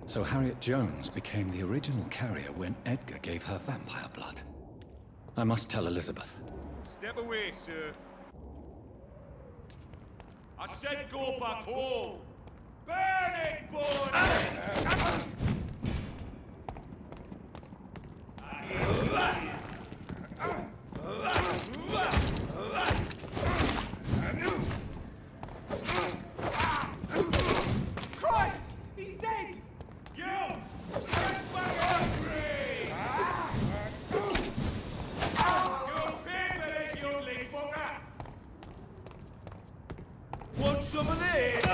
So Harriet Jones became the original carrier when Edgar gave her vampire blood. I must tell Elizabeth. Step away, sir. I said go back home! Burn it, boy! Christ! He's dead! You! Stand back hungry! You'll pay for this, you little fucker! Want some of this?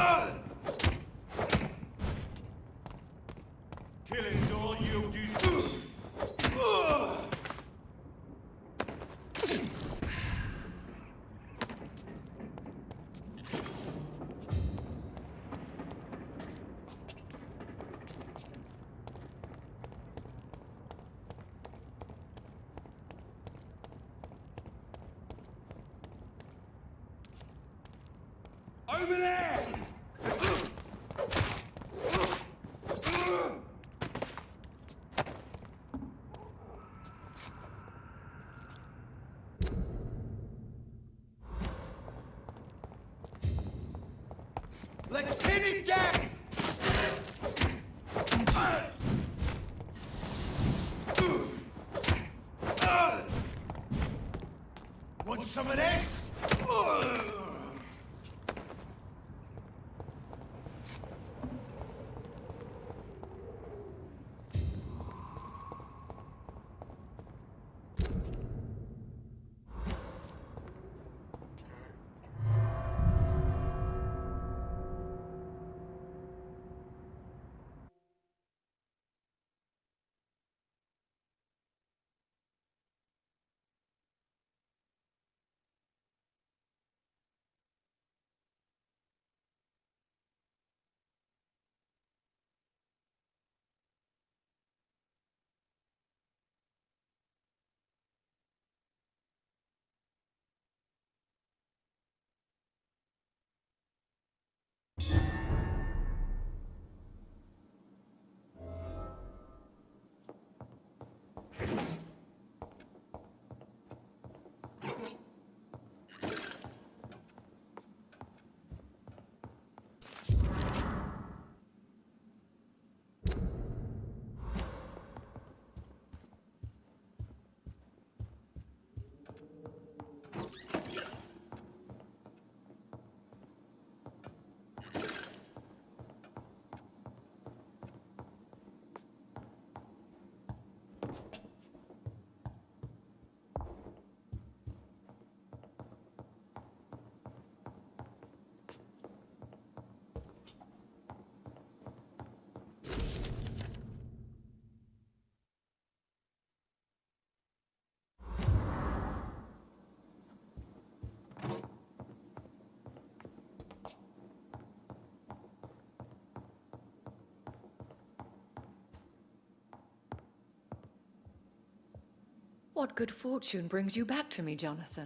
Killing's all you do. Over there! Let's pin it down! Want some of this? What good fortune brings you back to me, Jonathan?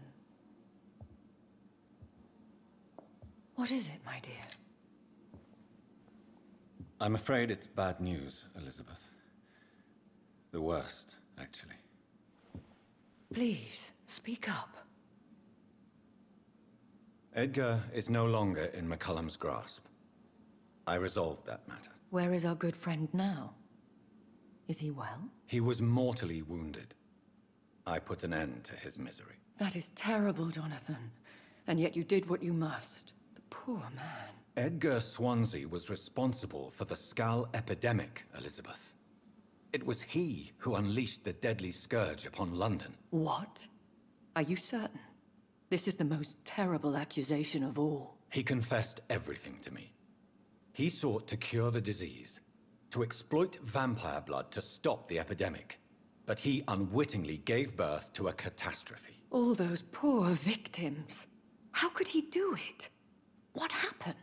What is it, my dear? I'm afraid it's bad news, Elizabeth. The worst, actually. Please, speak up. Edgar is no longer in McCullum's grasp. I resolved that matter. Where is our good friend now? Is he well? He was mortally wounded. I put an end to his misery. That is terrible, Jonathan. And yet you did what you must. The poor man. Edgar Swansea was responsible for the Skal epidemic, Elizabeth. It was he who unleashed the deadly scourge upon London. What? Are you certain? This is the most terrible accusation of all. He confessed everything to me. He sought to cure the disease, to exploit vampire blood to stop the epidemic. But he unwittingly gave birth to a catastrophe. All those poor victims. How could he do it? What happened?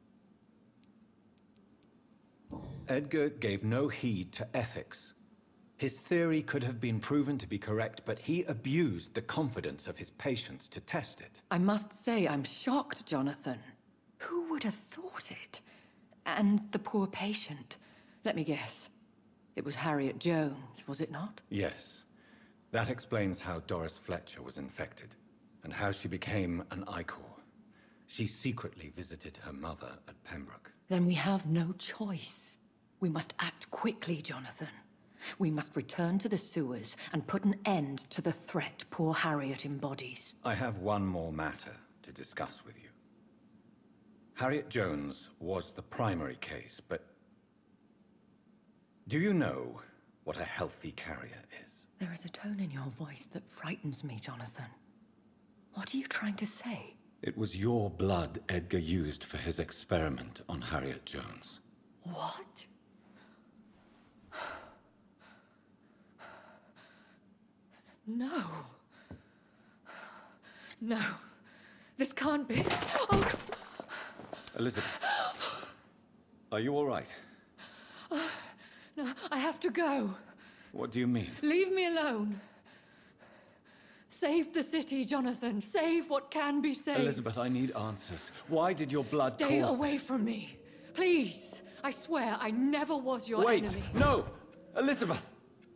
Edgar gave no heed to ethics. His theory could have been proven to be correct, but he abused the confidence of his patients to test it. I must say I'm shocked, Jonathan. Who would have thought it? And the poor patient. Let me guess. It was Harriet Jones, was it not? Yes. That explains how Doris Fletcher was infected, and how she became an Ichor. She secretly visited her mother at Pembroke. Then we have no choice. We must act quickly, Jonathan. We must return to the sewers and put an end to the threat poor Harriet embodies. I have one more matter to discuss with you. Harriet Jones was the primary case, but do you know what a healthy carrier is? There is a tone in your voice that frightens me, Jonathan. What are you trying to say? It was your blood Edgar used for his experiment on Harriet Jones. What? No. No. This can't be. Oh, Elizabeth, are you all right? no, I have to go. What do you mean? Leave me alone. Save the city, Jonathan. Save what can be saved. Elizabeth, I need answers. Why did your blood Stay cause away this? from me. Please. I swear I never was your Wait! enemy. No! Elizabeth!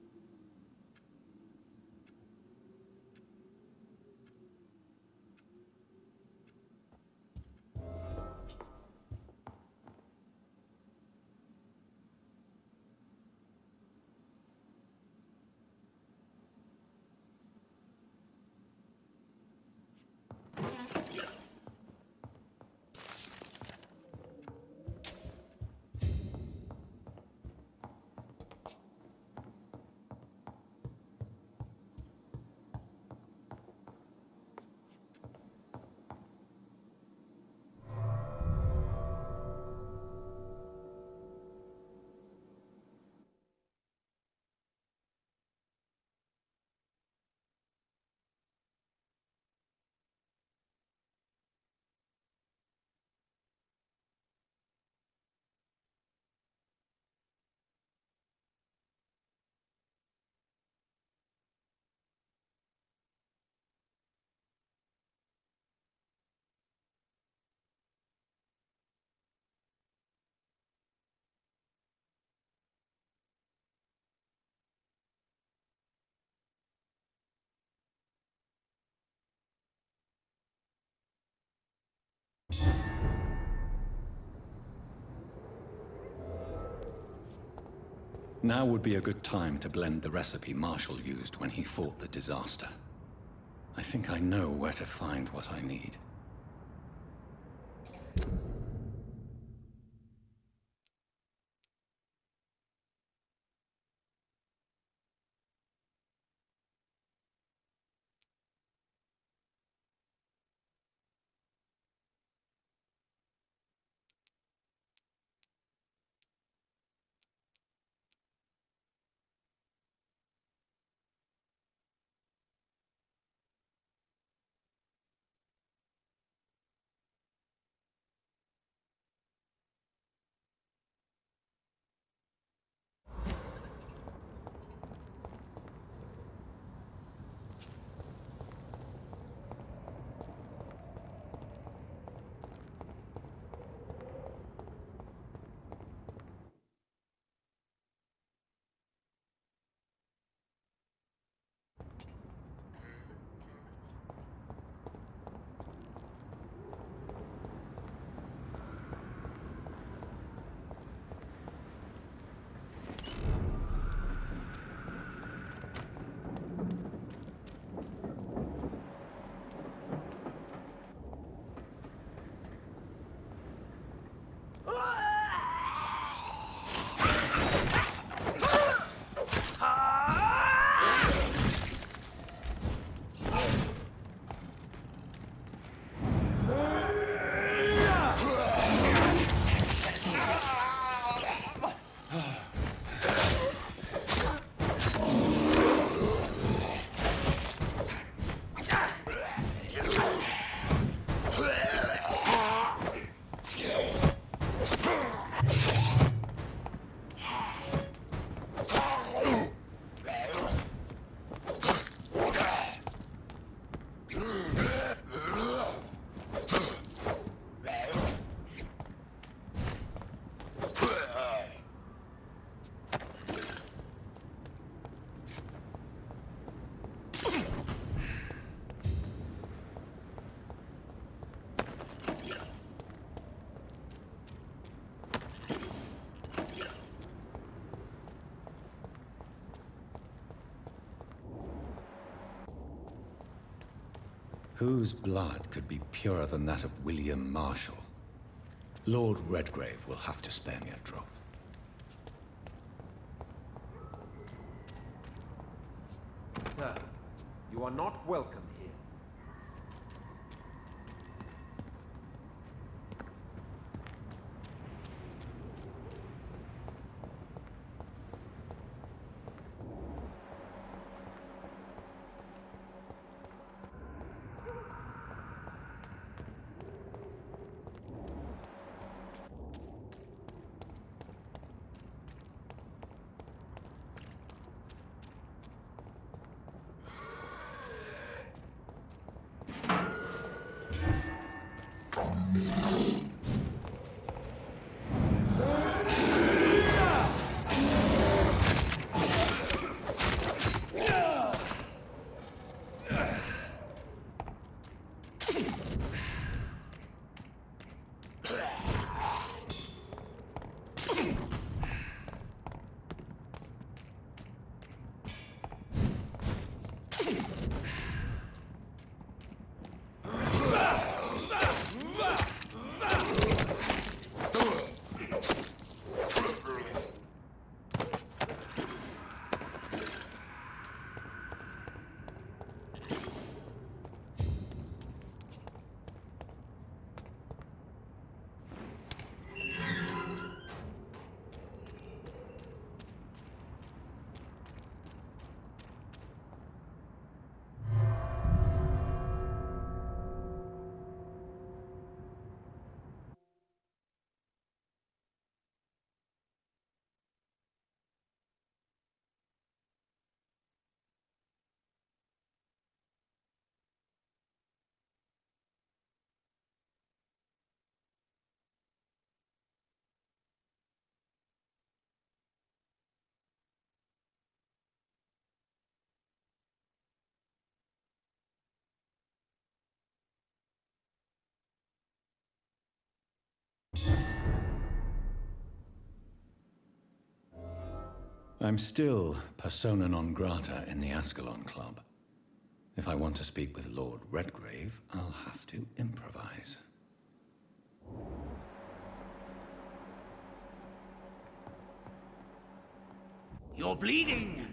Now would be a good time to blend the recipe Marshall used when he fought the disaster. I think I know where to find what I need. Whose blood could be purer than that of William Marshall? Lord Redgrave will have to spare me a drop. Sir, you are not welcome here. I'm still persona non grata in the Ascalon Club. If I want to speak with Lord Redgrave, I'll have to improvise. You're bleeding!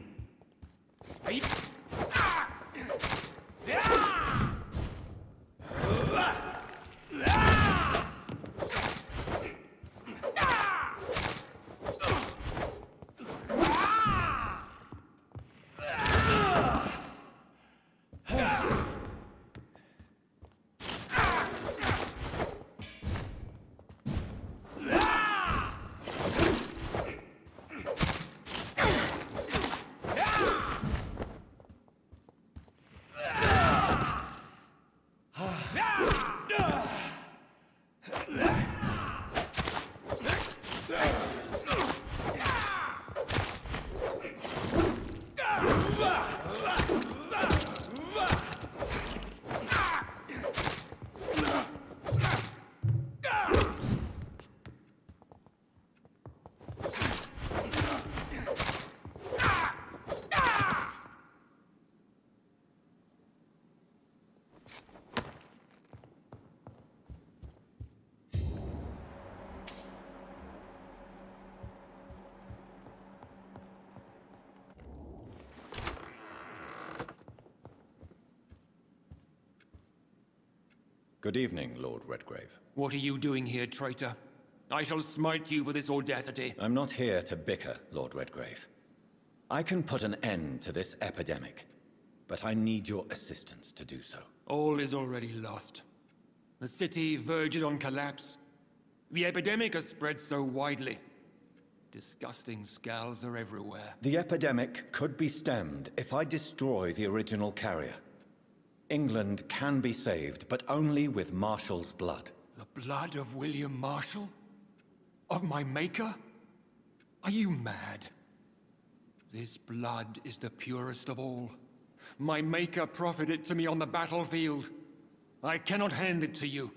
Good evening, Lord Redgrave. What are you doing here, traitor? I shall smite you for this audacity. I'm not here to bicker, Lord Redgrave. I can put an end to this epidemic, but I need your assistance to do so. All is already lost. The city verges on collapse. The epidemic has spread so widely. Disgusting scals are everywhere. The epidemic could be stemmed if I destroy the original carrier. England can be saved, but only with Marshall's blood. The blood of William Marshall? Of my maker? Are you mad? This blood is the purest of all. My maker proffered it to me on the battlefield. I cannot hand it to you.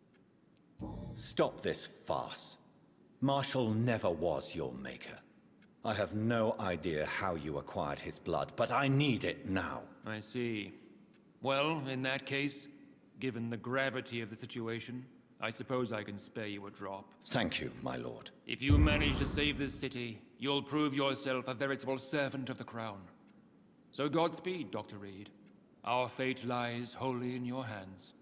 Stop this farce. Marshall never was your maker. I have no idea how you acquired his blood, but I need it now. I see. Well, in that case, given the gravity of the situation, I suppose I can spare you a drop. Thank you, my lord. If you manage to save this city, you'll prove yourself a veritable servant of the Crown. So Godspeed, Dr. Reed. Our fate lies wholly in your hands.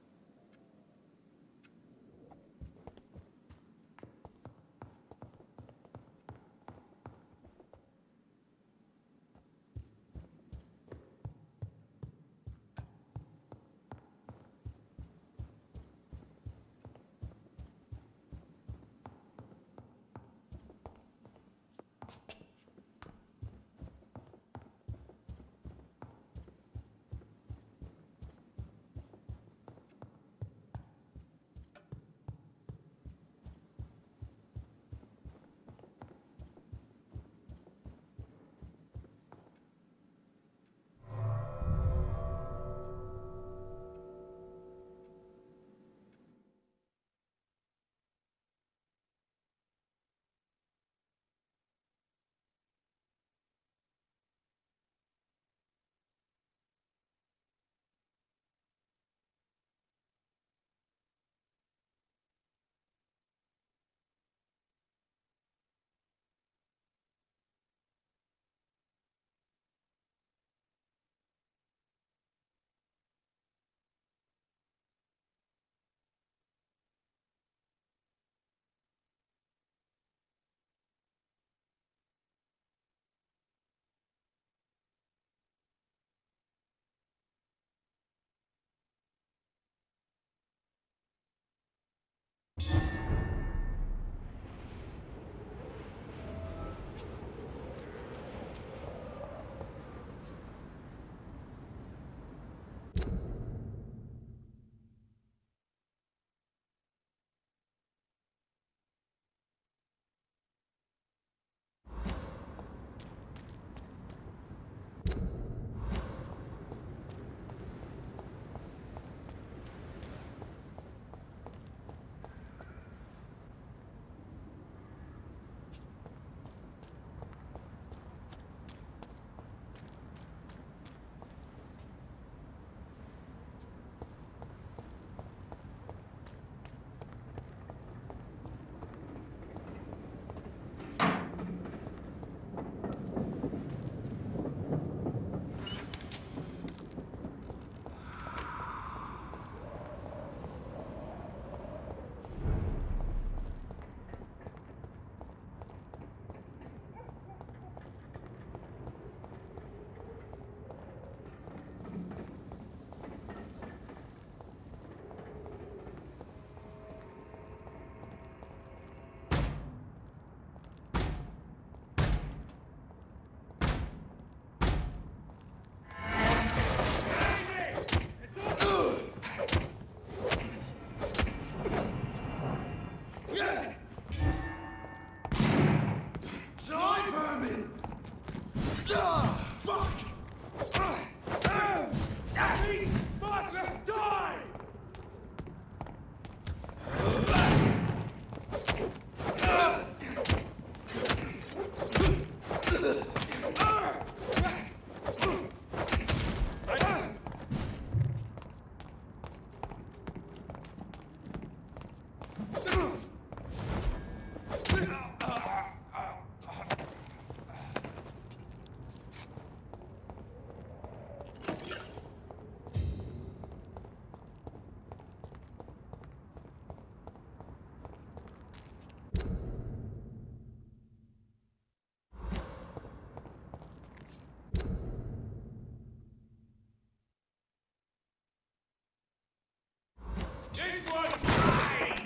This one's mine!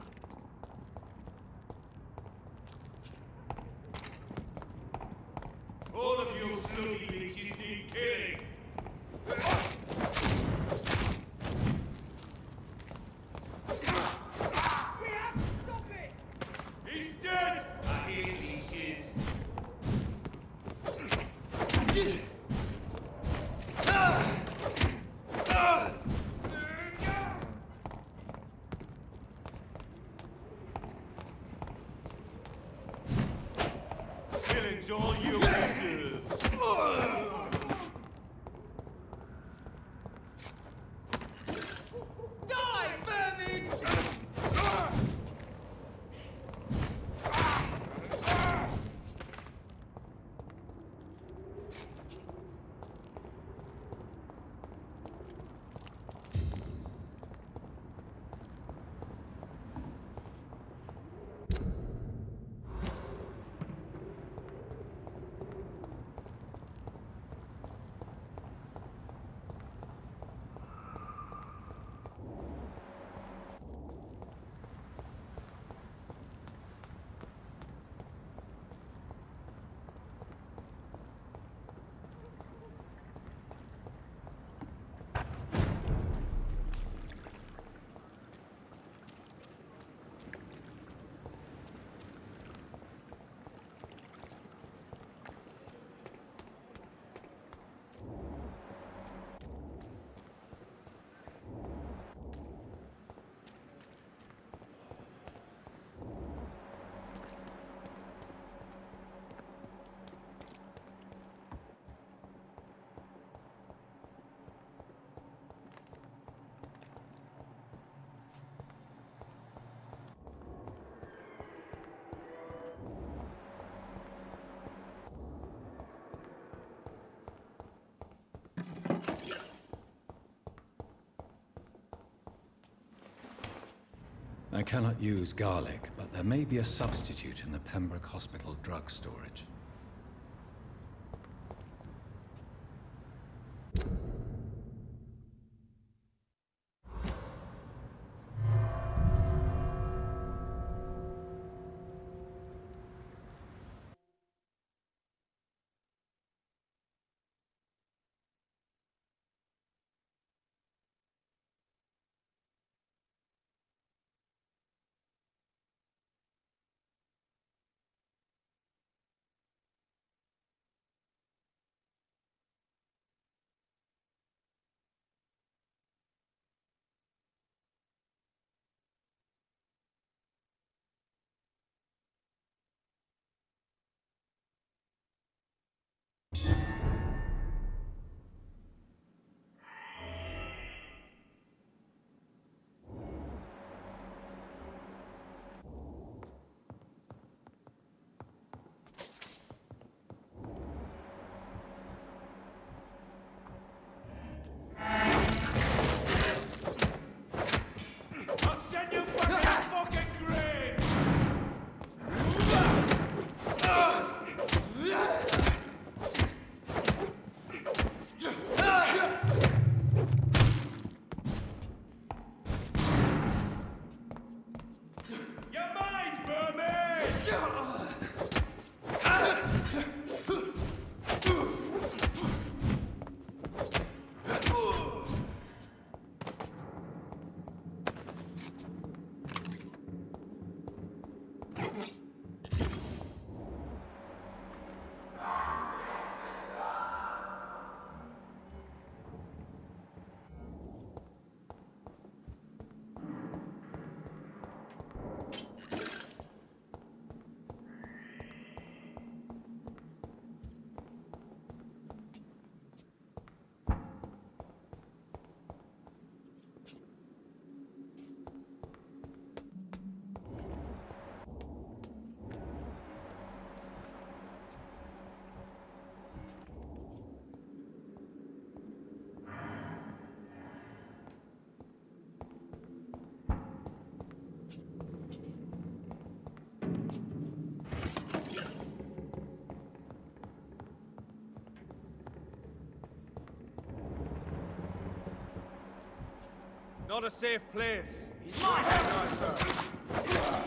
All of you bloody bitches need killing! We have to stop it! He's dead! I hear pieces. Killing's all I cannot use garlic, but there may be a substitute in the Pembroke Hospital drug storage. I'll send you back to your fucking grave! You're mine, vermin! Not a safe place. He's my head, sir.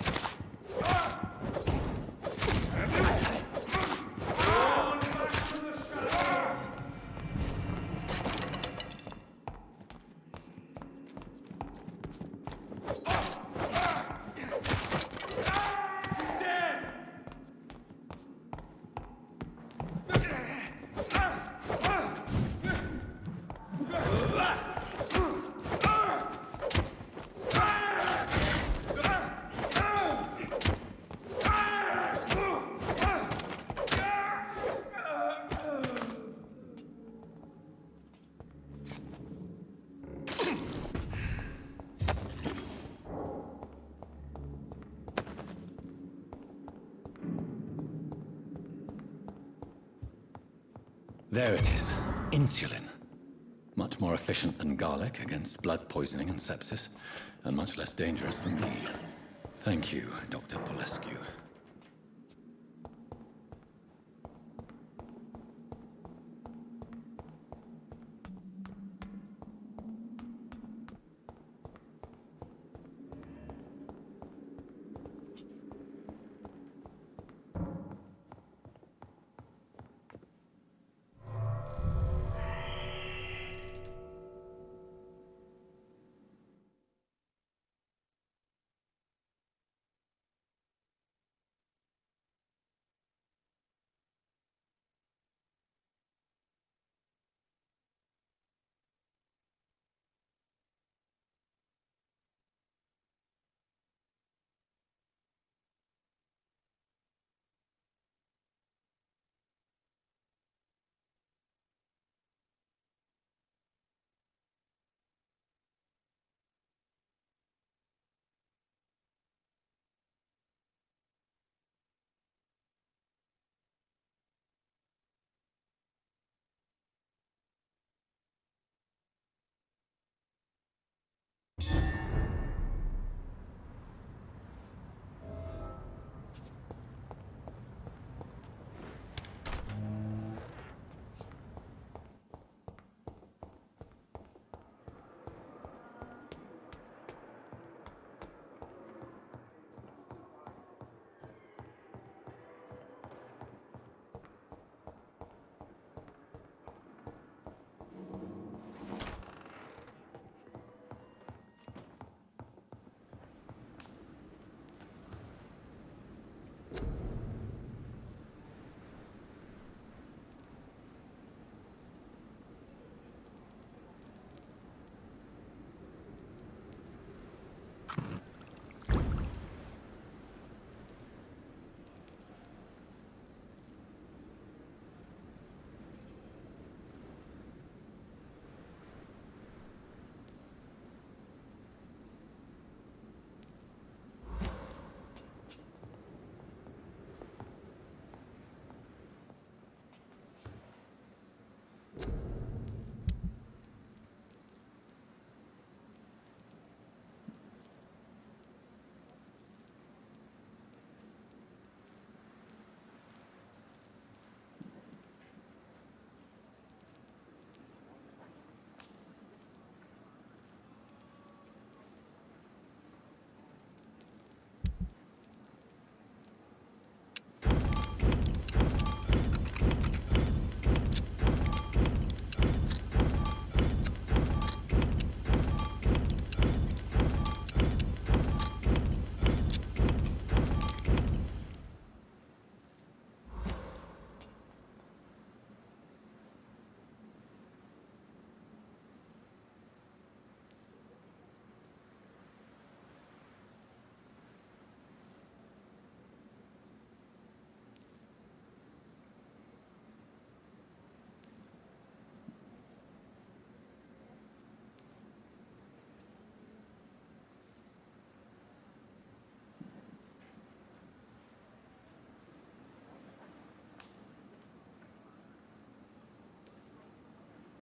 There it is. Insulin. Much more efficient than garlic against blood poisoning and sepsis, and much less dangerous than me. Thank you, Dr. Polescu.